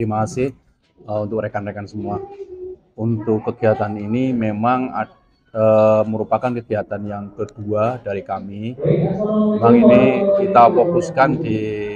Terima kasih untuk rekan-rekan semua. Untuk kegiatan ini memang merupakan kegiatan yang kedua dari kami. Memang ini kita fokuskan di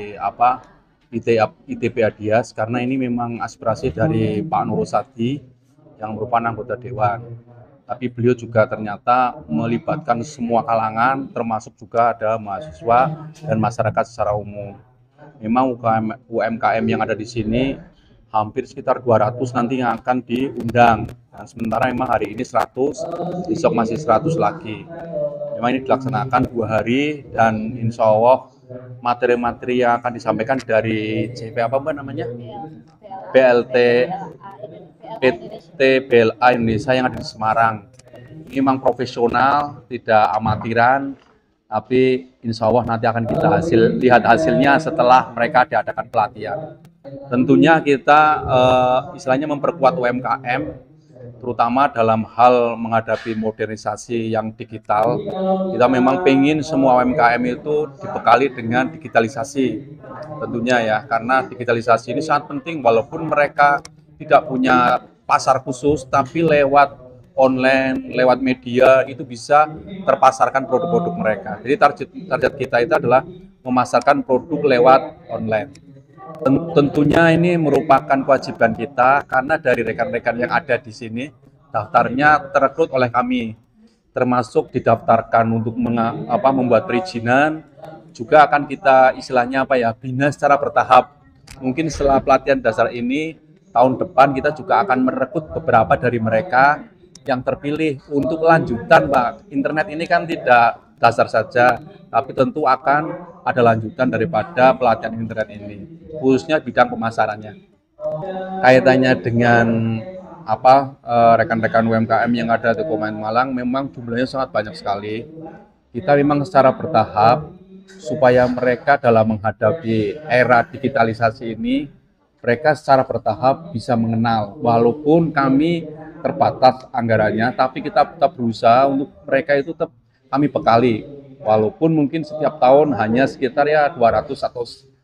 ITP Adias karena ini memang aspirasi dari Pak Nurosadi yang merupakan anggota Dewan. Tapi beliau juga ternyata melibatkan semua kalangan, termasuk juga ada mahasiswa dan masyarakat secara umum. Memang UMKM yang ada di sini hampir sekitar 200 nanti yang akan diundang. Dan sementara memang hari ini 100, besok masih 100 lagi. Memang ini dilaksanakan 2 hari dan insya Allah materi-materi yang akan disampaikan dari CP apa mbak namanya? BLT PT BLA Indonesia yang ada di Semarang. Ini memang profesional, tidak amatiran, tapi insya Allah nanti akan kita lihat hasilnya setelah mereka diadakan pelatihan. Tentunya kita istilahnya memperkuat UMKM, terutama dalam hal menghadapi modernisasi yang digital. Kita memang pengen semua UMKM itu dibekali dengan digitalisasi, tentunya ya, karena digitalisasi ini sangat penting walaupun mereka tidak punya pasar khusus, tapi lewat online, lewat media itu bisa terpasarkan produk-produk mereka. Jadi target kita itu adalah memasarkan produk lewat online. Tentunya ini merupakan kewajiban kita karena dari rekan-rekan yang ada di sini daftarnya terekrut oleh kami, termasuk didaftarkan untuk membuat perizinan, juga akan kita istilahnya bina secara bertahap. Mungkin setelah pelatihan dasar ini tahun depan kita juga akan merekrut beberapa dari mereka yang terpilih untuk lanjutan, Pak. Internet ini kan tidak dasar saja, tapi tentu akan ada lanjutan daripada pelatihan internet ini, khususnya bidang pemasarannya. Kaitannya dengan rekan-rekan UMKM yang ada di Kabupaten Malang memang jumlahnya sangat banyak sekali. Kita memang secara bertahap supaya mereka dalam menghadapi era digitalisasi ini, mereka secara bertahap bisa mengenal. Walaupun kami terbatas anggarannya, tapi kita tetap berusaha untuk mereka itu tetap kami bekali. Walaupun mungkin setiap tahun hanya sekitar 200 atau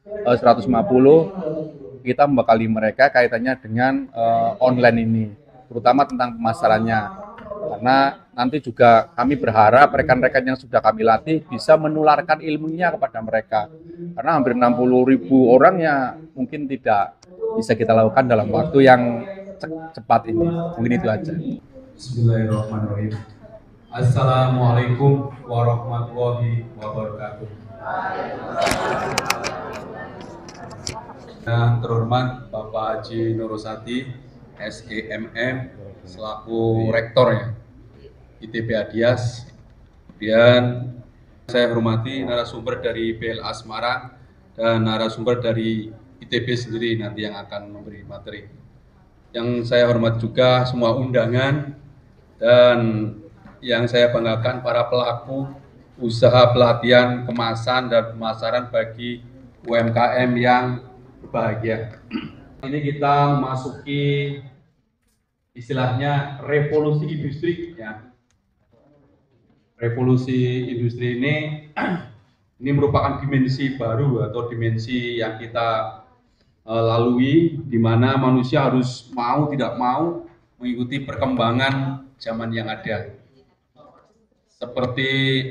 150, kita membekali mereka kaitannya dengan online ini, terutama tentang pemasarannya. Karena nanti juga kami berharap rekan-rekan yang sudah kami latih bisa menularkan ilmunya kepada mereka. Karena hampir 60.000 orang ya mungkin tidak bisa kita lakukan dalam waktu yang cepat ini. Mungkin itu aja. Bismillahirrahmanirrahim. Assalamualaikum warahmatullahi wabarakatuh. Yang terhormat Bapak Haji Nurosadi, SEMM, selaku rektornya ITP Adias. Kemudian saya hormati narasumber dari BLA Semarang dan narasumber dari ITB sendiri nanti yang akan memberi materi. Yang saya hormati juga semua undangan dan yang saya banggakan para pelaku usaha pelatihan kemasan dan pemasaran bagi UMKM yang berbahagia. Ini kita memasuki istilahnya revolusi industri ya. Revolusi industri ini merupakan dimensi baru atau dimensi yang kita lalui, di mana manusia harus mau tidak mau mengikuti perkembangan zaman yang ada. Seperti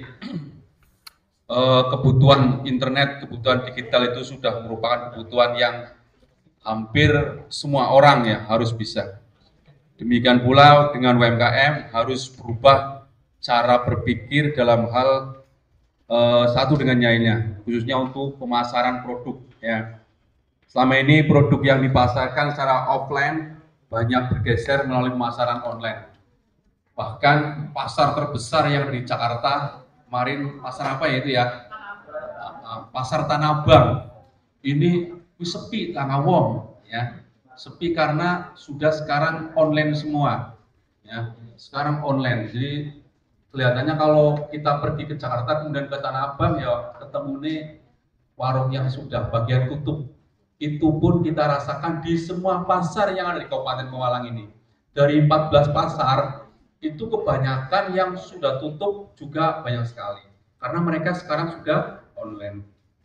kebutuhan internet, kebutuhan digital itu sudah merupakan kebutuhan yang hampir semua orang ya harus bisa. Demikian pula dengan UMKM harus berubah cara berpikir dalam hal satu dengan lainnya, khususnya untuk pemasaran produk ya. Selama ini produk yang dipasarkan secara offline banyak bergeser melalui pemasaran online. Bahkan pasar terbesar yang di Jakarta kemarin, pasar apa ya itu ya? Pasar Tanah Abang. Ini sepi Tanah Wong ya. Sepi karena sudah sekarang online semua. Ya, sekarang online. Jadi kelihatannya kalau kita pergi ke Jakarta kemudian ke Tanah Abang ya ketemu nih warung yang sudah bagian tutup. Itu pun kita rasakan di semua pasar yang ada di Kabupaten Malang ini. Dari 14 pasar, itu kebanyakan yang sudah tutup juga banyak sekali. Karena mereka sekarang sudah online.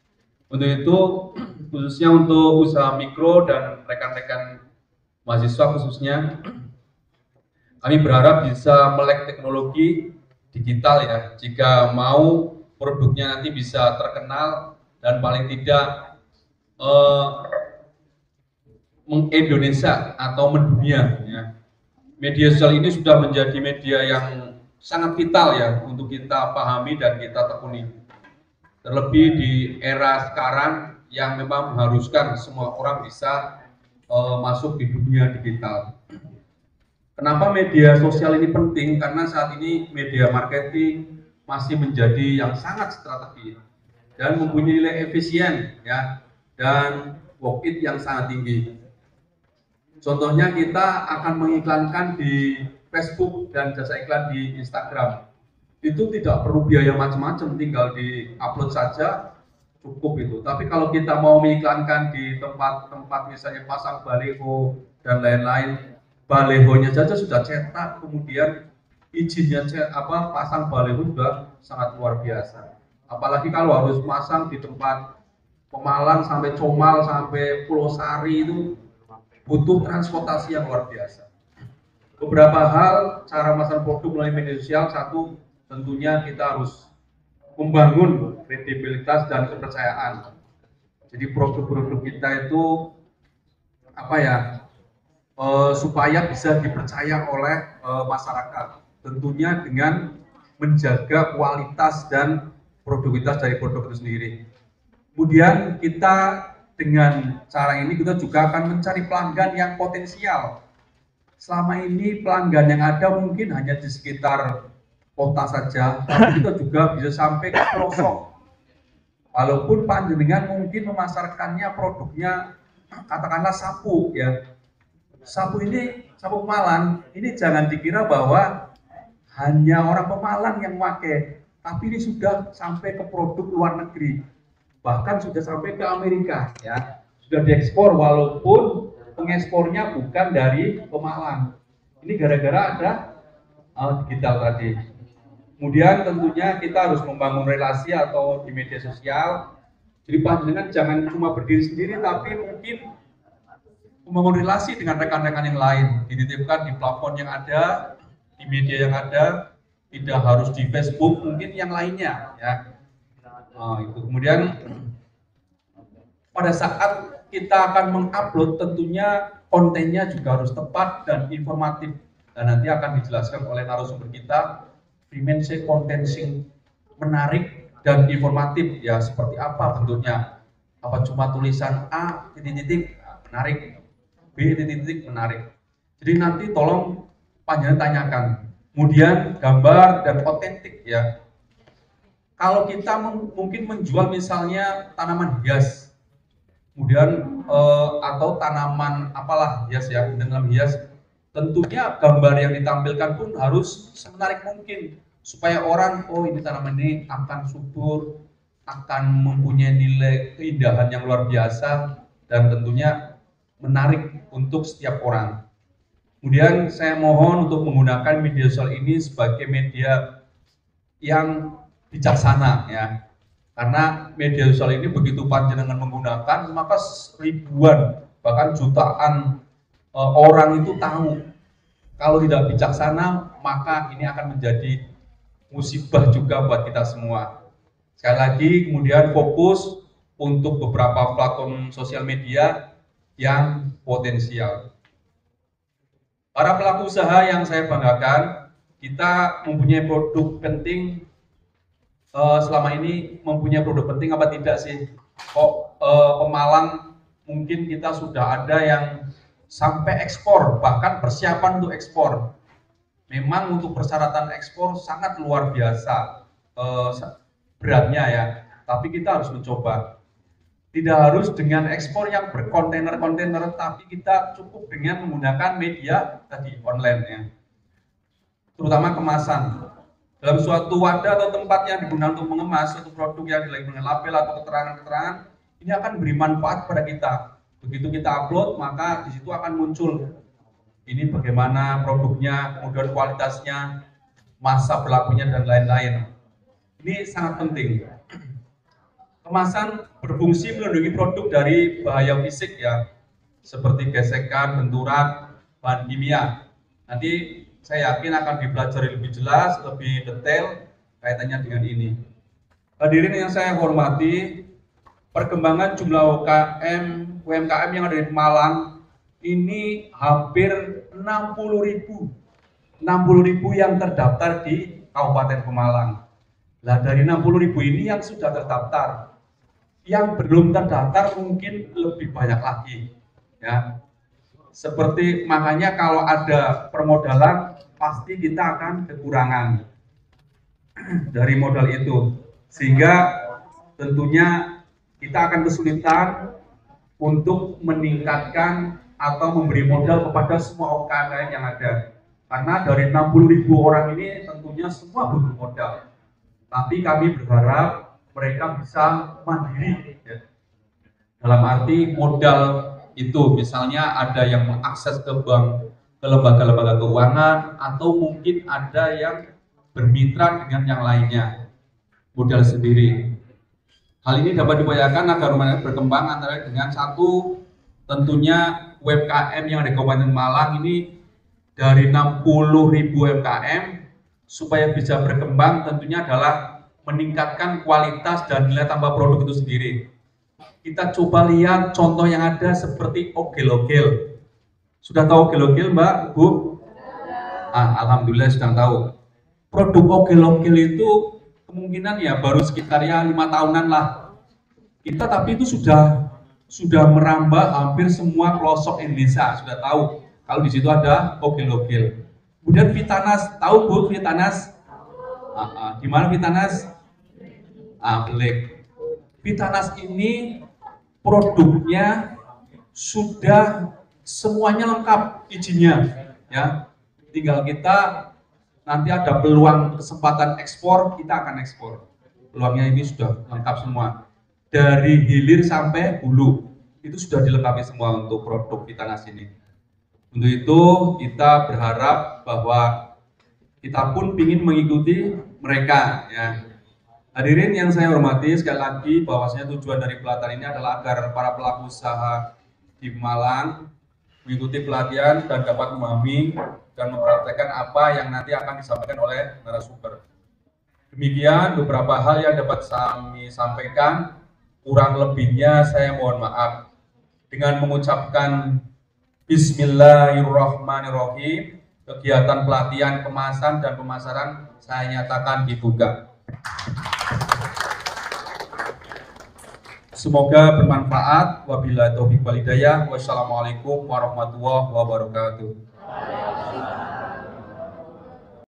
Untuk itu, khususnya untuk usaha mikro dan rekan-rekan mahasiswa khususnya, kami berharap bisa melek teknologi digital ya, jika mau produknya nanti bisa terkenal dan paling tidak eh, mengindonesia atau mendunia ya. Media sosial ini sudah menjadi media yang sangat vital ya untuk kita pahami dan kita tekuni. Terlebih di era sekarang yang memang mengharuskan semua orang bisa masuk di dunia digital. Kenapa media sosial ini penting? Karena saat ini media marketing masih menjadi yang sangat strategis dan mempunyai nilai efisien ya dan worth it yang sangat tinggi. Contohnya kita akan mengiklankan di Facebook dan jasa iklan di Instagram. Itu tidak perlu biaya macam-macam, tinggal di-upload saja cukup itu. Tapi kalau kita mau mengiklankan di tempat-tempat misalnya pasang baliho dan lain-lain, balihonya saja sudah cetak, kemudian izinnya pasang baliho sudah sangat luar biasa. Apalagi kalau harus pasang di tempat Pemalang sampai Comal sampai Pulau Sari itu butuh transportasi yang luar biasa. Beberapa hal cara memasarkan produk melalui media sosial, satu tentunya kita harus membangun kredibilitas dan kepercayaan. Jadi produk-produk kita itu supaya bisa dipercaya oleh masyarakat. Tentunya dengan menjaga kualitas dan produktivitas dari produk itu sendiri. Kemudian kita dengan cara ini kita juga akan mencari pelanggan yang potensial. Selama ini pelanggan yang ada mungkin hanya di sekitar kota saja, tapi kita juga bisa sampai ke pelosok. Walaupun panjenengan mungkin memasarkannya produknya katakanlah sapu ya. Sapu ini, sapu Pemalang, ini jangan dikira bahwa hanya orang Pemalang yang pakai, tapi ini sudah sampai ke produk luar negeri, bahkan sudah sampai ke Amerika, ya, sudah diekspor walaupun pengekspornya bukan dari Pemalang. Ini gara-gara ada digital tadi. Kemudian tentunya kita harus membangun relasi atau di media sosial. Jadi panjenengan jangan cuma berdiri sendiri, tapi mungkin membangun relasi dengan rekan-rekan yang lain, dititipkan di platform yang ada, di media yang ada, tidak harus di Facebook, mungkin yang lainnya ya. Itu kemudian pada saat kita akan mengupload tentunya kontennya juga harus tepat dan informatif, dan nanti akan dijelaskan oleh narasumber kita dimensi konten sing menarik dan informatif ya, seperti apa bentuknya, apa cuma tulisan A titik-titik menarik, B titik-titik menarik. Jadi nanti tolong panjenengan tanyakan. Kemudian gambar dan otentik ya. Kalau kita mungkin menjual misalnya tanaman hias, kemudian atau tanaman apalah hias ya, dengan hias, tentunya gambar yang ditampilkan pun harus semenarik mungkin supaya orang, oh ini tanaman ini akan subur, akan mempunyai nilai keindahan yang luar biasa dan tentunya menarik untuk setiap orang. Kemudian saya mohon untuk menggunakan media sosial ini sebagai media yang bijaksana ya. Karena media sosial ini begitu panjenengan menggunakan, maka ribuan bahkan jutaan orang itu tahu. Kalau tidak bijaksana, maka ini akan menjadi musibah juga buat kita semua. Sekali lagi, kemudian fokus untuk beberapa platform sosial media yang potensial. Para pelaku usaha yang saya banggakan, kita mempunyai produk penting. Selama ini mempunyai produk penting apa tidak sih? Kok Pemalang mungkin kita sudah ada yang sampai ekspor, bahkan persiapan untuk ekspor. Memang untuk persyaratan ekspor sangat luar biasa beratnya ya, tapi kita harus mencoba. Tidak harus dengan ekspor yang berkontainer-kontainer, tapi kita cukup dengan menggunakan media tadi online ya, terutama kemasan. Dalam suatu wadah atau tempat yang digunakan untuk mengemas suatu produk yang dilengkapi dengan label atau keterangan-keterangan, ini akan beri manfaat pada kita. Begitu kita upload, maka di situ akan muncul ini bagaimana produknya, kemudian kualitasnya, masa berlakunya dan lain-lain. Ini sangat penting. Kemasan berfungsi melindungi produk dari bahaya fisik ya, seperti gesekan, benturan, bahan kimia. Nanti saya yakin akan dipelajari lebih jelas, lebih detail kaitannya dengan ini. Hadirin yang saya hormati, perkembangan jumlah UMKM yang ada di Malang ini hampir 60.000 yang terdaftar di Kabupaten Pemalang. Nah, dari 60.000 ini yang sudah terdaftar, yang belum terdaftar mungkin lebih banyak lagi, ya. Seperti makanya kalau ada permodalan pasti kita akan kekurangan dari modal itu, sehingga tentunya kita akan kesulitan untuk meningkatkan atau memberi modal kepada semua UMKM yang ada, karena dari 60.000 orang ini tentunya semua butuh modal. Tapi kami berharap mereka bisa mandiri, ya. Dalam arti modal itu misalnya ada yang mengakses ke bank, ke lembaga-lembaga keuangan, atau mungkin ada yang bermitra dengan yang lainnya, modal sendiri. Hal ini dapat diupayakan agar UMKM berkembang antara dengan satu, tentunya UMKM yang ada di Kabupaten Malang ini dari 60.000 UMKM supaya bisa berkembang tentunya adalah meningkatkan kualitas dan nilai tambah produk itu sendiri. Kita coba lihat contoh yang ada seperti ogel-ogel. Sudah tahu ogel-ogel, Mbak, Bu? Alhamdulillah sudah tahu. Produk ogel-ogel itu kemungkinan ya baru sekitar ya 5 tahunan lah. Kita tapi itu sudah merambah hampir semua pelosok Indonesia, sudah tahu kalau di situ ada ogel-ogel. Kemudian Vitanas, tahu Bu Vitanas? Di mana Vitanas? Belik. Vitanas ini produknya sudah semuanya lengkap izinnya, ya. Tinggal kita nanti ada peluang kesempatan ekspor, kita akan ekspor. Peluangnya ini sudah lengkap semua. Dari hilir sampai hulu itu sudah dilengkapi semua untuk produk Vitanas ini. Untuk itu kita berharap bahwa kita pun ingin mengikuti mereka, ya. Hadirin yang saya hormati, sekali lagi bahwasanya tujuan dari pelatihan ini adalah agar para pelaku usaha di Malang mengikuti pelatihan dan dapat memahami dan mempraktekkan apa yang nanti akan disampaikan oleh narasumber. Demikian beberapa hal yang dapat kami sampaikan, kurang lebihnya saya mohon maaf. Dengan mengucapkan Bismillahirrahmanirrahim, kegiatan pelatihan kemasan dan pemasaran saya nyatakan dibuka. Semoga bermanfaat. Wabillahi taufiq wal hidayah. Wassalamualaikum warahmatullahi wabarakatuh.